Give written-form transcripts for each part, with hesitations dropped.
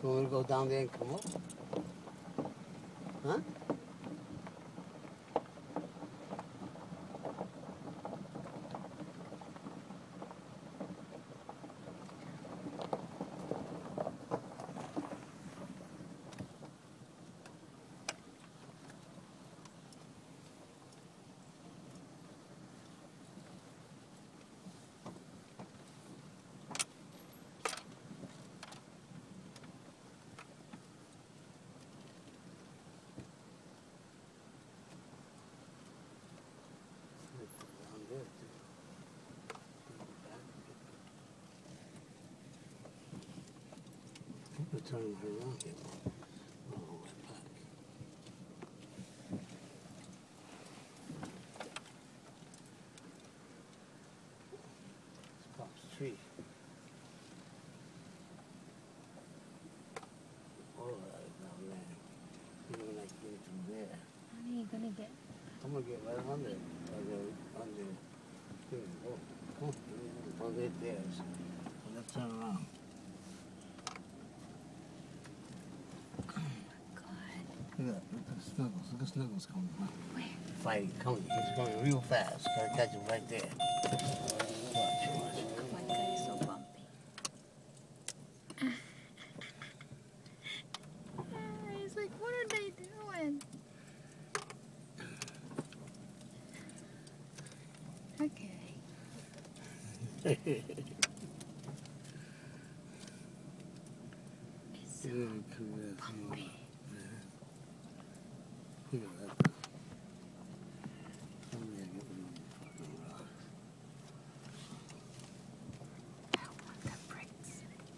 You want to go down there and come up? Huh? We're turning her around here. Oh, right back. It's Pop's tree. All right, now, man. You don't like getting through there. How are you gonna get? I'm gonna get right under. Under. Oh, come on. Under it there. So let's turn around. Look at Snuggles. Look at Snuggles coming. Where? Fighting, coming. He's coming real fast. Gotta catch him right there. Watch. My guy is so bumpy. He's like, what are they doing? Okay. It's so bumpy. Look at that. I want the bricks.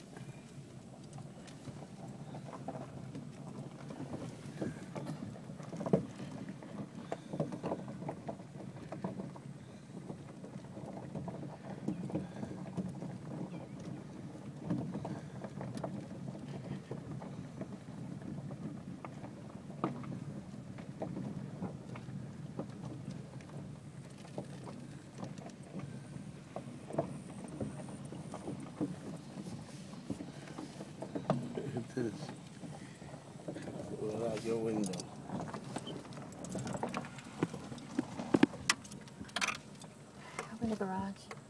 This. Roll out your window. Open the garage.